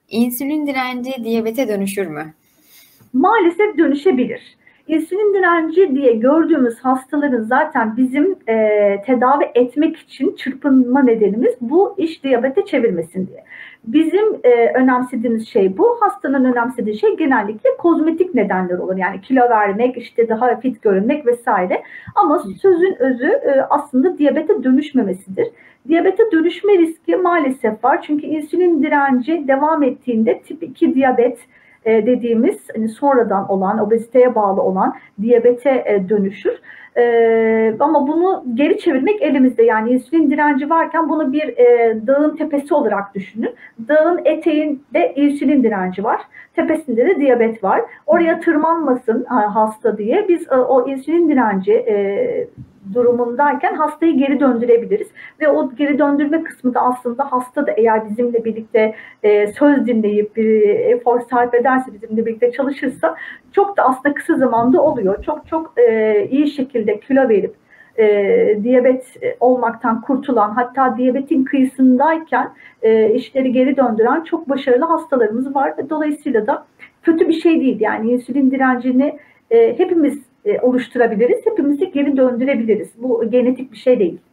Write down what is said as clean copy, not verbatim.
İnsülin direnci diyabete dönüşür mü? Maalesef dönüşebilir. İnsülin direnci diye gördüğümüz hastaların zaten bizim tedavi etmek için çırpınma nedenimiz bu iş diyabete çevirmesin diye. Bizim önemsediğimiz şey bu. Hastanın önemsediği şey genellikle kozmetik nedenler olur. Yani kilo vermek, işte daha fit görünmek vesaire. Ama sözün özü aslında diyabete dönüşmemesidir. Diyabete dönüşme riski maalesef var. Çünkü insülin direnci devam ettiğinde tip 2 diyabet dediğimiz hani sonradan olan, obeziteye bağlı olan diyabete dönüşür. Ama bunu geri çevirmek elimizde. Yani insülin direnci varken bunu bir dağın tepesi olarak düşünün. Dağın eteğinde insülin direnci var. Tepesinde de diyabet var. Oraya tırmanmasın hasta diye biz o insülin direnci durumundayken hastayı geri döndürebiliriz. Ve o geri döndürme kısmı da aslında hasta da eğer bizimle birlikte söz dinleyip bir efor sarf ederse, bizimle birlikte çalışırsa çok da aslında kısa zamanda oluyor. Çok iyi şekilde kilo verip diyabet olmaktan kurtulan, hatta diyabetin kıyısındayken işleri geri döndüren çok başarılı hastalarımız var. Dolayısıyla da kötü bir şey değil. Yani insülin direncini hepimiz oluşturabiliriz. Hepimizi geri döndürebiliriz. Bu genetik bir şey değil.